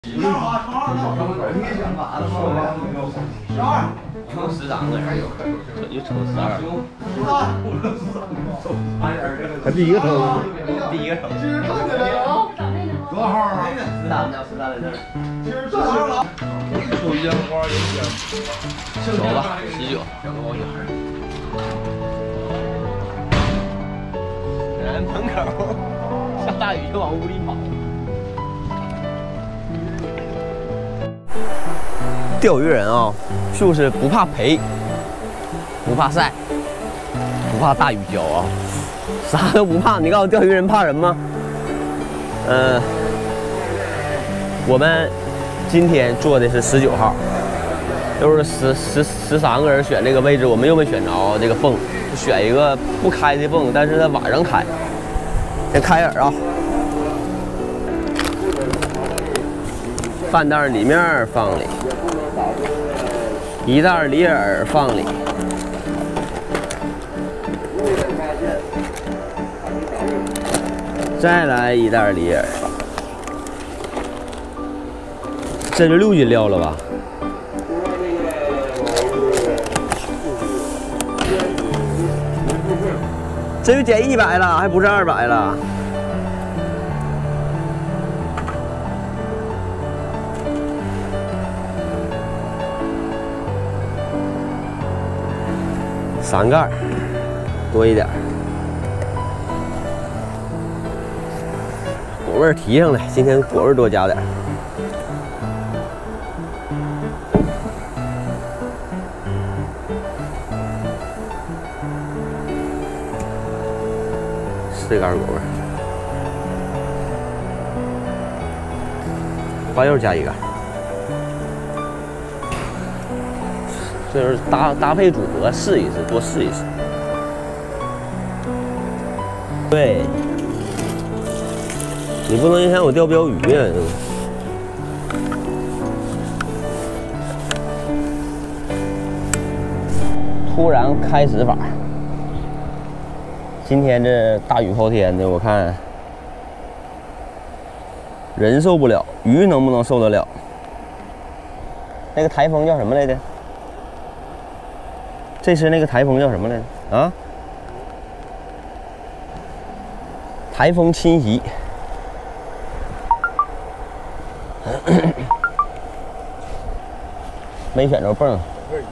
抽13个人，又抽12。 他第一个抽， 第一个抽。 多少号啊 13呢？13在这儿。 抽烟花有烟。 走吧，19。人门口下大雨就往屋里跑。钓鱼人啊，就是不怕赔，不怕晒，不怕大雨浇啊，啥都不怕。你告诉我钓鱼人怕什么？我们今天做的是19号，就是13个人选这个位置，我们又没选着这个泵，选一个不开的泵，但是在晚上开。先开眼啊，饭袋里面放里。一袋里耳放里，再来一袋里耳，这就6斤料了吧？这就减100了，还不是200了。3盖多一点，果味提上来，今天果味多加点。4盖果味，花油加1盖。这就是搭配组合，试一试，多试一试。对，你不能影响我钓标鱼啊！突然开始法，今天这大雨抛天的，我看人受不了，鱼能不能受得了？那个台风叫什么来着？这次那个台风叫什么来着？啊？台风侵袭。没选着泵。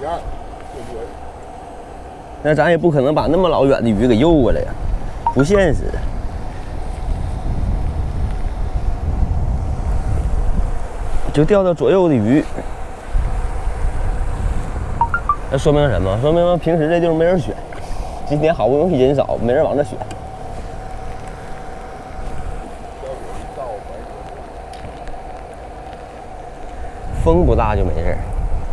那咱也不可能把那么老远的鱼给诱过来呀，不现实。就钓到左右的鱼。那说明什么？说明平时这地方没人选，今天好不容易人少，没人往这选。风不大就没事。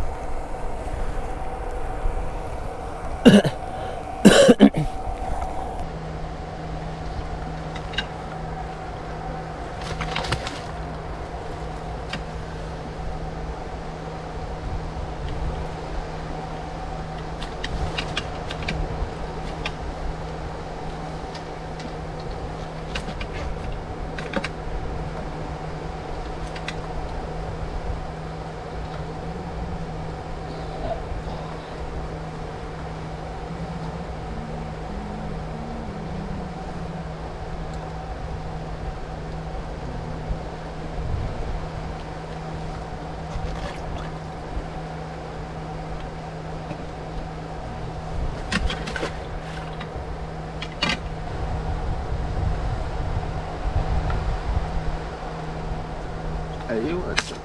哎呦我去！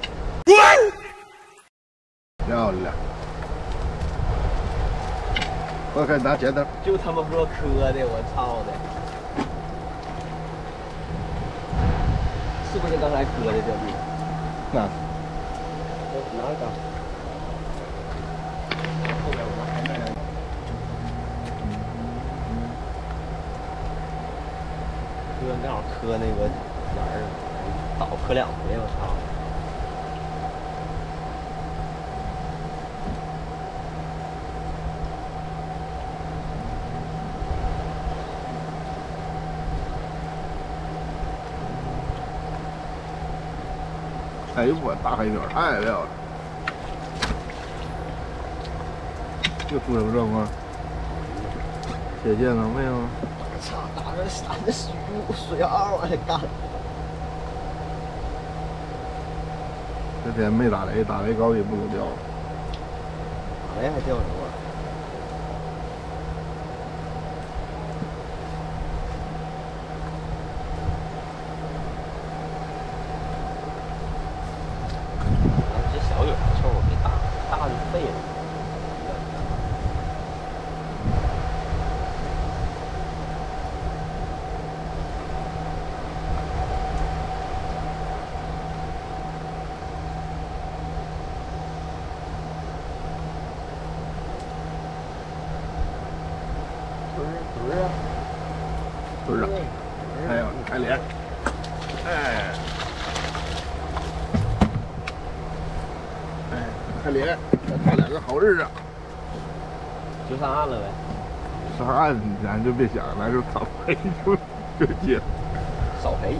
漂亮！我开始拿剪刀。 就他妈说磕的，我操的！是不是刚才磕的这地？ 那。 哪个？后边我们还在。正好磕那个眼儿，倒磕2回，我操！ 哎哎呦我大黑鸟太漂亮了，又出什么状况？铁剑了没有？ 操，打着3的水嗷往下干。 这天没打雷，打雷高低不都掉了？ 打雷还掉什么？这小远臭给大就废了。 不是，哎呦，你开脸，哎，哎，开脸，开2个好日子。 就上岸了呗。 上岸咱就别想了，就少赔就行。 少赔。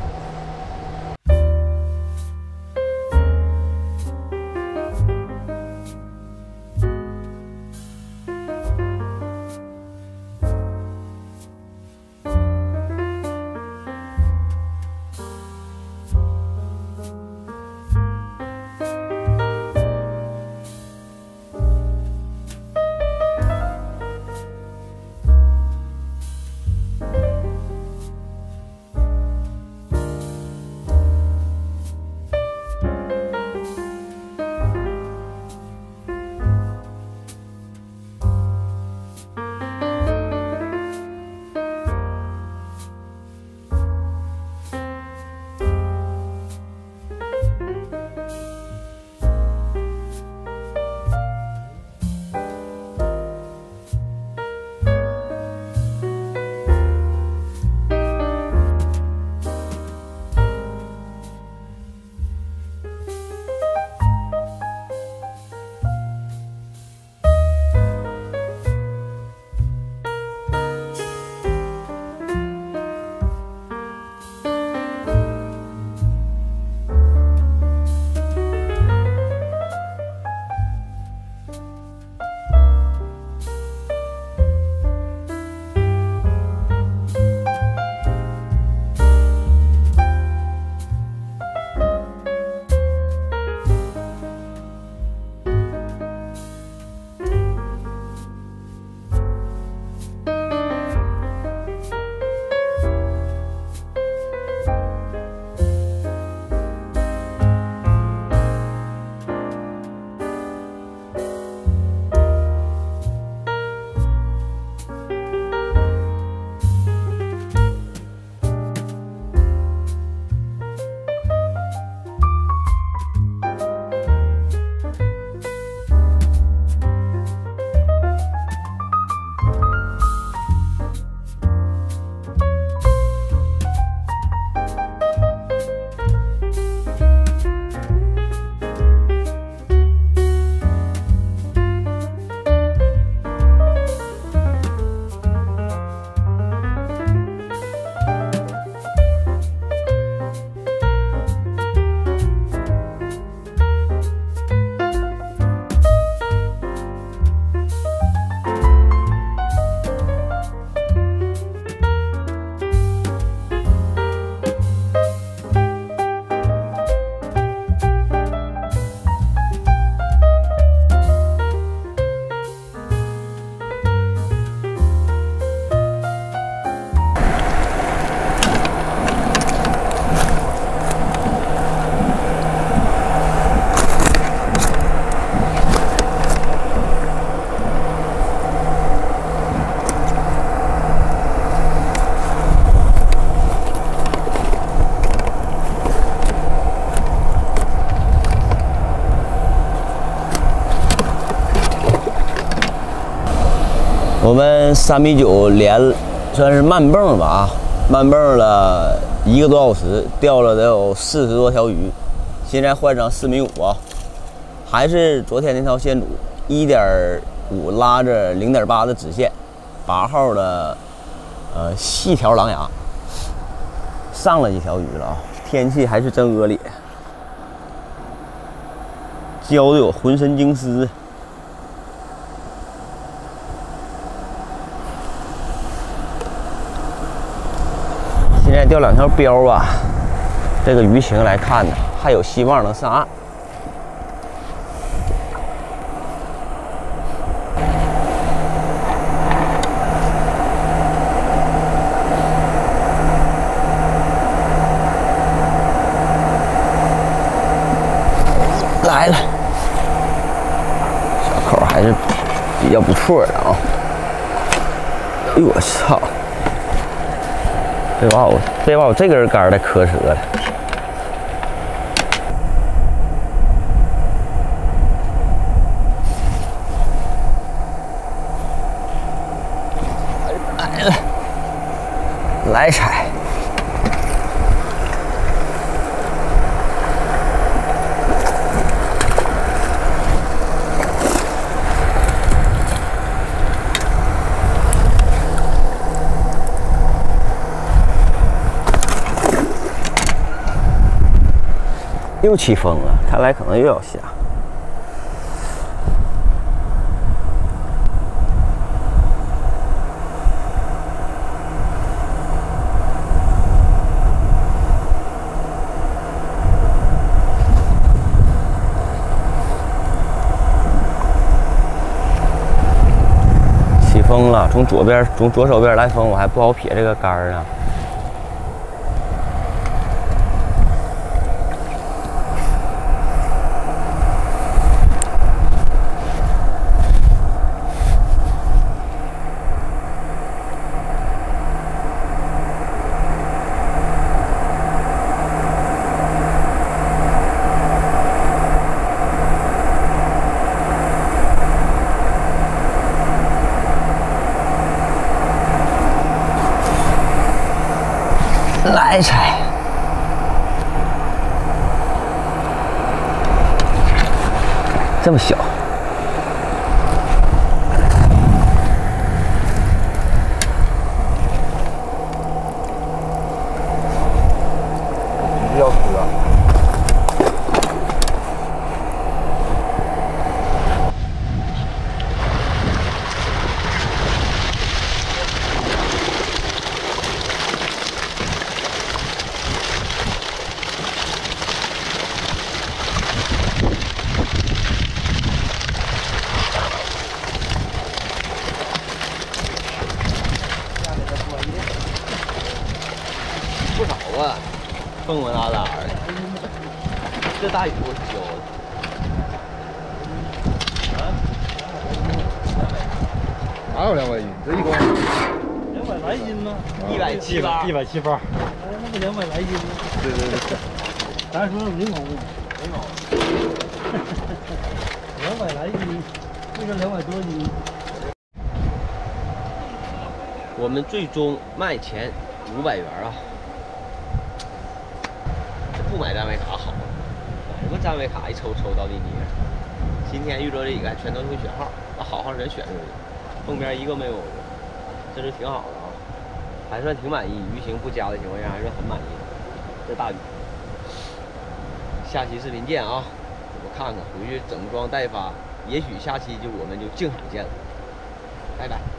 我们3米9连算是慢蹦吧啊，慢蹦了1个多小时，钓了得有40多条鱼，现在换成4米5啊，还是昨天那条线组1.5拉着0.8的直线，8号的细条狼牙，上了几条鱼了啊，天气还是真恶劣。 教的我浑身经湿。现在钓2条标吧，这个鱼情来看呢，还有希望能上岸。来了，小口还是比较不错的啊！哎呦我操！别把我这根杆儿给磕折了。来了，来踩！又起风了，看来可能又要下。起风了，从左手边来风，我还不好撇这个杆儿呢。来踩，这么小， 比较死啊！ 不少啊，蹦蹦哒哒的。这大雨我浇的。 哪有200斤？这一公 200来斤吗 170、 178，那不200来斤吗？ 对对对， 咱说没毛病， 没毛病。 200来斤，这个200多斤。 我们最终卖前500元啊！这不买站位卡好，买个站位卡一抽到底你。今天遇着这几个还全都会选号，把好号全选出去，后边一个没有，这是挺好的啊，还算挺满意。鱼情不佳的情况下，还是很满意的。这大雨，下期视频见啊！我看看回去整装待发，也许下期我们就净海见了，拜拜。